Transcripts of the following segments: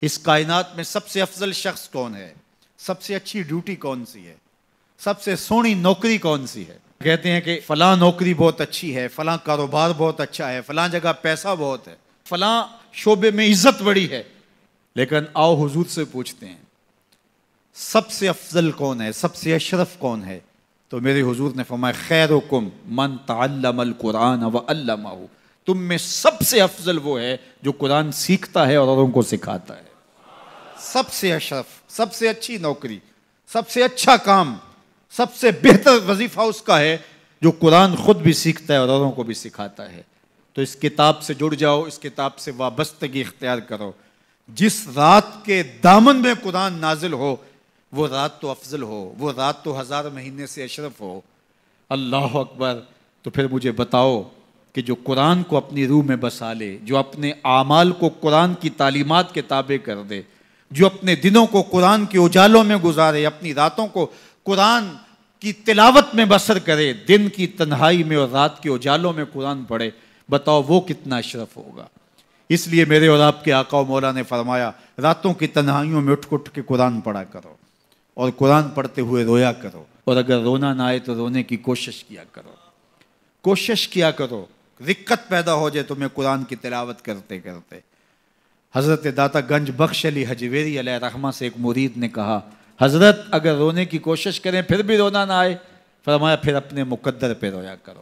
اس کائنات میں سب سے افضل شخص کون ہے؟ سب سے اچھی ڈیوٹی کون سی ہے؟ سب سے سونی نوکری کون سی ہے؟ کہتے ہیں کہ فلاں نوکری بہت اچھی ہے، فلاں کاروبار بہت اچھا ہے، فلاں جگہ پیسہ بہت ہے، فلاں شعبے میں عزت بڑی ہے. لیکن آؤ حضور سے پوچھتے ہیں سب سے افضل کون ہے، سب سے اشرف کون ہے؟ تو میرے حضور نے فرمایا خیرکم من تعلم القرآن وعلمہ، تم میں سب سے افضل وہ ہے جو قرآن سیکھتا ہے اور اوروں کو سکھاتا ہے. سب سے اشرف، سب سے اچھی نوکری، سب سے اچھا کام، سب سے بہتر وظیفہ اس کا ہے جو قرآن خود بھی سیکھتا ہے اور اوروں کو بھی سکھاتا ہے. تو اس کتاب سے جڑ جاؤ، اس کتاب سے وابستگی اختیار کرو. جس رات کے دامن میں قرآن نازل ہو وہ رات تو افضل ہو، وہ رات تو 1000 مہینے سے اشرف ہو. اللہ اکبر. تو پھر مجھے بتاؤ کہ جو قرآن کو اپنی روح میں بسا لے، جو اپنے اعمال کو قرآن کی تعلیمات کے تابع کر دے، جو اپنے دنوں کو قرآن کے اجالوں میں گزارے، اپنی راتوں کو قرآن کی تلاوت میں بسر کرے، دن کی تنہائی میں اور رات کے اجالوں میں قرآن پڑھے، بتاؤ وہ کتنا اشرف ہوگا. اس لیے میرے اور آپ کے آقا و مولا نے فرمایا راتوں کی تنہائیوں میں اٹھ کے قرآن پڑھا کرو اور قرآن پڑھتے ہوئے رویا کرو، اور اگر رونا نہ آئے تو رونے کی کوشش کیا کرو. کوشش کیا کرو، رقت پیدا ہو جائے تمہیں قرآن کی تلاوت کرتے کرتے. حضرت داتا گنج بخش علی حجویری علیہ رحمہ سے ایک مرید نے کہا حضرت اگر رونے کی کوشش کریں پھر بھی رونا نہ آئے، فرمایا پھر اپنے مقدر پہ رویا کرو.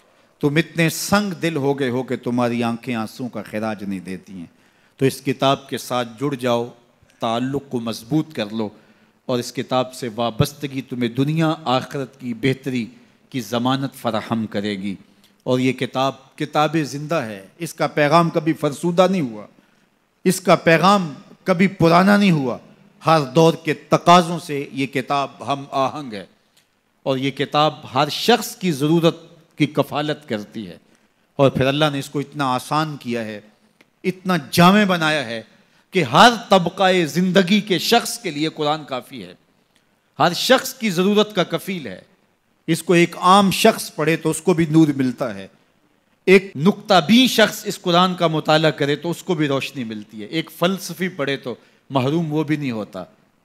تم اتنے سنگ دل ہو گئے ہو کہ تمہاری آنکھیں آنسوں کا خراج نہیں دیتی ہیں. تو اس کتاب کے ساتھ جڑ جاؤ، تعلق کو مضبوط کر لو، اور اس کتاب سے وابستگی تمہیں دنیا آخرت کی بہتری کی ضمانت فراہم کرے گی. اور یہ کتاب زندہ ہے، اس کا پیغام کبھی فرسودہ نہیں ہوا، اس کا پیغام کبھی پرانا نہیں ہوا. ہر دور کے تقاضوں سے یہ کتاب ہم آہنگ ہے، اور یہ کتاب ہر شخص کی ضرورت کی کفالت کرتی ہے. اور پھر اللہ نے اس کو اتنا آسان کیا ہے، اتنا جامع بنایا ہے کہ ہر طبقہ زندگی کے شخص کے لیے قرآن کافی ہے، ہر شخص کی ضرورت کا کفیل ہے. اس کو ایک عام شخص پڑھے تو اس کو بھی نور ملتا ہے، ایک نکتہ بین شخص اس قرآن کا مطالعہ کرے تو اس کو بھی روشنی ملتی ہے، ایک فلسفی پڑھے تو محروم وہ بھی نہیں ہوتا.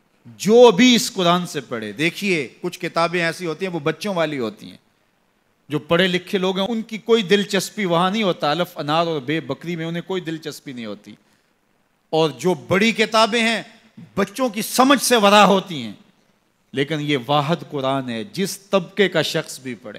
جو بھی اس قرآن سے پڑھے، دیکھیے کچھ کتابیں ایسی ہوتی ہیں وہ بچوں والی ہوتی ہیں، جو پڑھے لکھے لوگ ہیں ان کی کوئی دلچسپی وہاں نہیں ہوتا، الف انار اور بے بکری میں انہیں کوئی دلچسپی نہیں ہوتی. اور جو بڑی کتابیں ہیں بچوں کی سمجھ سے ورا ہوتی ہیں. لیکن یہ واحد قرآن ہے، جس طبقے کا شخص بھی پڑھے،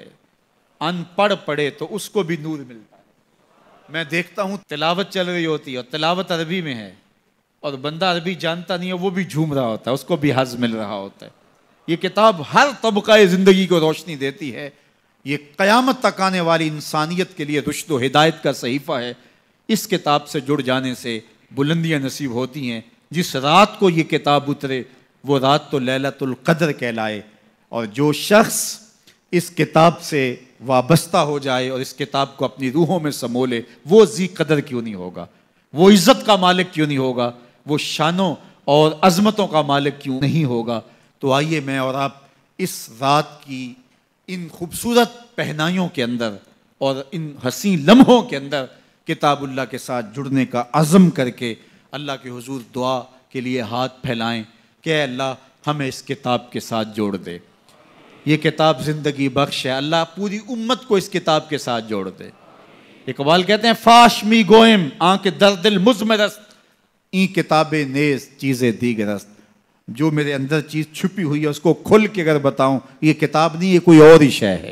ان پڑھ پڑھے تو اس کو بھی نور ملتا ہے. میں دیکھتا ہوں تلاوت چل رہی ہوتی ہے اور تلاوت عربی میں ہے، اور بندہ عربی جانتا نہیں ہے وہ بھی جھوم رہا ہوتا ہے، اس کو بھی حظ مل رہا ہوتا ہے. یہ کتاب ہر طبقہ زندگی کو روشنی دیتی ہے. یہ قیامت تک آنے والی انسانیت کے لیے رشد و ہدایت کا صحیفہ ہے. اس کتاب سے جڑ جانے سے بلندیاں نصیب ہوتی ہیں. جس رات کو یہ کتاب اترے وہ رات تو لیلۃ القدر کہلائے. اور جو شخص اس کتاب سے وابستہ ہو جائے اور اس کتاب کو اپنی روحوں میں سمو لے، وہ ذی قدر کیوں نہیں ہوگا، وہ عزت کا مالک کیوں نہیں ہوگا، وہ شانوں اور عظمتوں کا مالک کیوں نہیں ہوگا. تو آئیے میں اور آپ اس رات کی ان خوبصورت پہنائیوں کے اندر اور ان حسین لمحوں کے اندر کتاب اللہ کے ساتھ جڑنے کا عزم کر کے اللہ کے حضور دعا کے لیے ہاتھ پھیلائیں کہ اے اللہ ہمیں اس کتاب کے ساتھ جوڑ دے. یہ کتاب زندگی بخش ہے، اللہ پوری امت کو اس کتاب کے ساتھ جوڑ دے. اقبال کہتے ہیں فاش می گوئم آنکھ در دل مزمرست، این کتابیں نیز چیزیں دیگرست. جو میرے اندر چیز چھپی ہوئی ہے اس کو کھل کے اگر بتاؤں، یہ کتاب نہیں، یہ کوئی اور ہی شے ہے.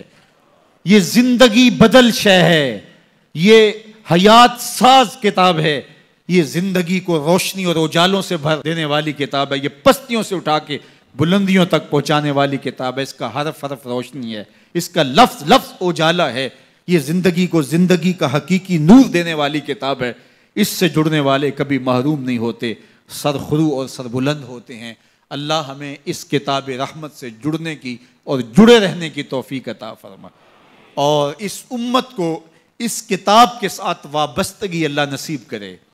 یہ زندگی بدل شے ہے، یہ حیات ساز کتاب ہے، یہ زندگی کو روشنی اور اجالوں سے بھر دینے والی کتاب ہے، یہ پستیوں سے اٹھا کے بلندیوں تک پہنچانے والی کتاب ہے. اس کا حرف حرف روشنی ہے، اس کا لفظ لفظ اجالا ہے. یہ زندگی کو زندگی کا حقیقی نور دینے والی کتاب ہے. اس سے جڑنے والے کبھی محروم نہیں ہوتے، سرخرو اور سربلند ہوتے ہیں. اللہ ہمیں اس کتاب رحمت سے جڑنے کی اور جڑے رہنے کی توفیق عطا فرما، اور اس امت کو اس کتاب کے ساتھ وابستگی اللہ نصیب کرے.